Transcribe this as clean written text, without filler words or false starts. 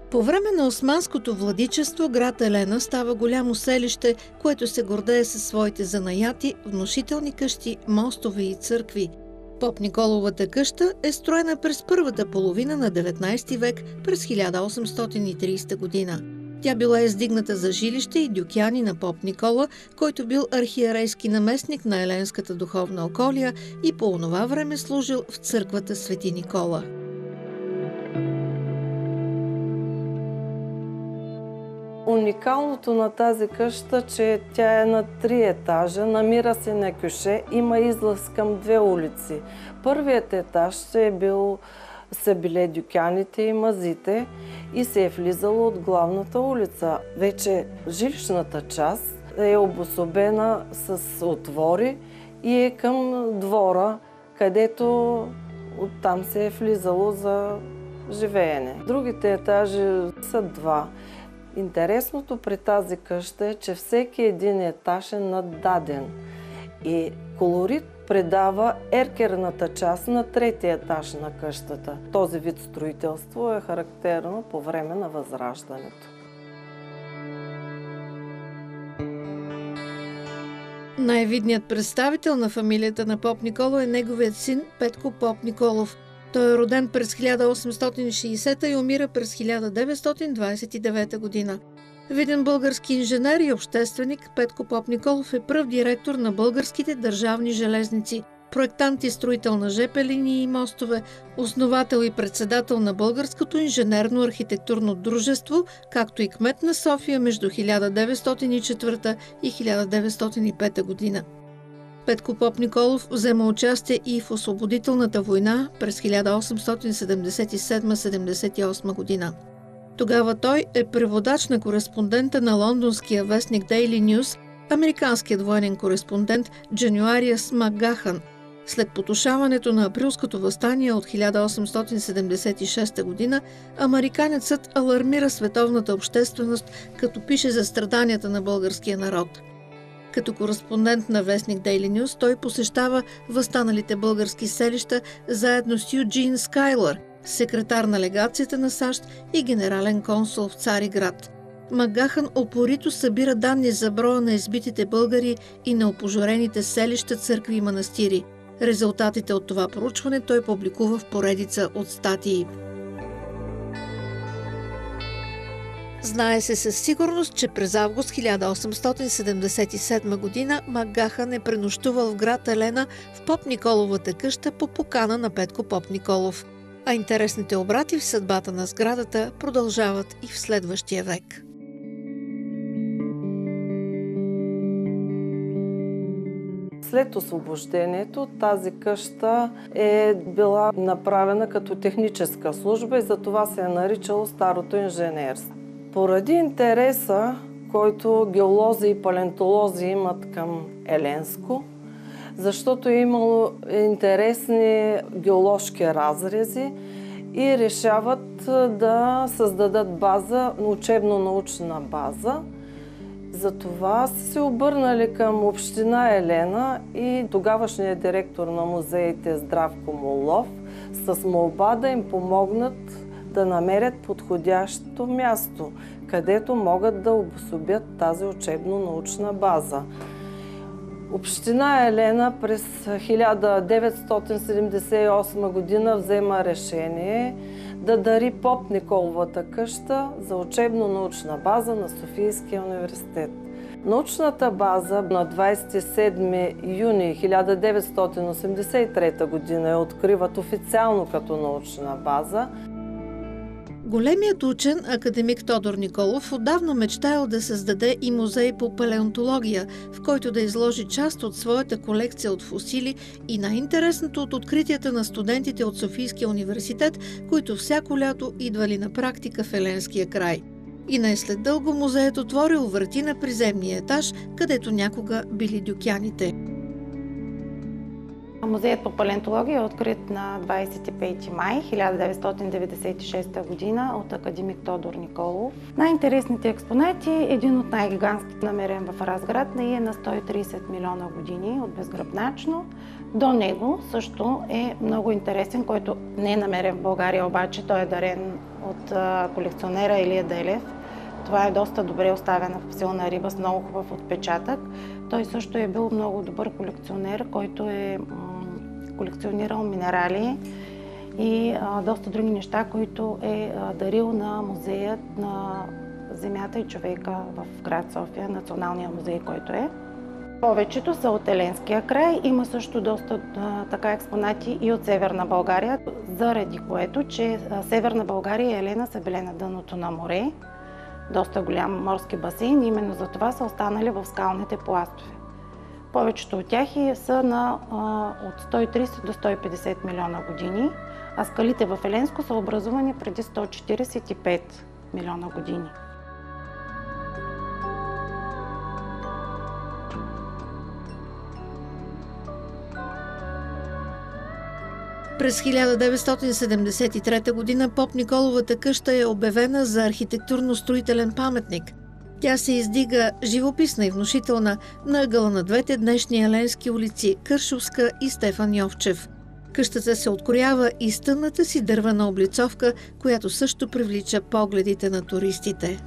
По време на османското владичество град Елена става голямо селище, което се гордее със своите занаяти, внушителни къщи, мостове и църкви. Поп Николовата къща е строена през първата половина на 19 век, през 1830 година. Тя била издигната за жилище и дюкяни на поп Никола, който бил архиерейски наместник на еленската духовна околия и по онова време служил в църквата Свети Никола. Уникалното на тази къща, че тя е на 3 етажа, намира се на кьоше, има излъз към 2 улици. Първият етаж са били дюкяните и мазите и се е влизало от главната улица. Вече жилищната част е обособена с отвори и е към двора, където оттам се е влизало за живеене. Другите етажи са 2. Интересното при тази къща е, че всеки един етаж е наддаден и колорит предава еркерната част на 3-ти етаж на къщата. Този вид строителство е характерно по време на Възраждането. Най-видният представител на фамилията на поп Никола е неговият син Петко Поп Николов. Той е роден през 1860 и умира през 1929 година. Виден български инженер и общественик, Петко Поп Николов е пръв директор на българските държавни железници, проектант и строител на ЖП линии и мостове, основател и председател на Българското инженерно-архитектурно дружество, както и кмет на София между 1904 и 1905 година. Петко Поп Николов взема участие и в Освободителната война през 1877-78 година. Тогава той е преводач на кореспондента на лондонския вестник Daily News, американският военен кореспондент Джануариус Макгахан. След потушаването на априлското въстание от 1876 година, американецът алармира световната общественост, като пише за страданията на българския народ. Като кореспондент на вестник Daily News, той посещава възстаналите български селища заедно с Юджин Скайлър, секретар на легацията на САЩ и генерален консул в Цариград. Макгахан опорито събира данни за броя на избитите българи и на опожарените селища, църкви и манастири. Резултатите от това проучване той публикува в поредица от статии. Знае се със сигурност, че през август 1877 година Макгахан е пренощувал в град Елена в поп Николовата къща по покана на Петко Поп Николов. А интересните обрати в съдбата на сградата продължават и в следващия век. След освобождението тази къща е била направена като техническа служба и затова се е наричало Старото инженерство. Поради интереса, който геолози и палеонтолози имат към Еленско, защото е имало интересни геоложки разрези и решават да създадат база, учебно-научна база. Затова са се обърнали към община Елена и тогавашният директор на музеите Здравко Молов с молба да им помогнат да намерят подходящо място, където могат да обособят тази учебно-научна база. Община Елена през 1978 година взема решение да дари поп Николовата къща за учебно-научна база на Софийския университет. Научната база на 27 юни 1983 година я откриват официално като научна база. Големият учен, академик Тодор Николов, отдавна мечтаял да създаде и музей по палеонтология, в който да изложи част от своята колекция от фосили и най-интересното от откритията на студентите от Софийския университет, които всяко лято идвали на практика в Еленския край. И не след дълго музеят отворил врати на приземния етаж, където някога били дюкяните. Музеят по палеонтология е открит на 25 май 1996 година от академик Тодор Николов. Най-интересните експонати, един от най-гигантските, намерен в Разград, е на 130 милиона години от безгръбначно. До него също е много интересен, който не е намерен в България, обаче той е дарен от колекционера Илия Делев. Това е доста добре оставена силна риба с много хубав отпечатък. Той също е бил много добър колекционер, който е колекционирал минерали и доста други неща, които е дарил на музеят на земята и човека в град София, Националния музей, който е. Повечето са от Еленския край. Има също доста така експонати и от Северна България, заради което, че Северна България и Елена са били на дъното на море. Доста голям морски басейн, именно за това са останали в скалните пластове. Повечето от тях са от 130 до 150 милиона години, а скалите в Еленско са образувани преди 145 милиона години. През 1973 година Поп Николовата къща е обявена за архитектурно-строителен паметник. Тя се издига живописна и внушителна на ъгъла на двете днешни еленски улици – Кършовска и Стефан Йовчев. Къщата се откроява и с тъмната си дървена облицовка, която също привлича погледите на туристите.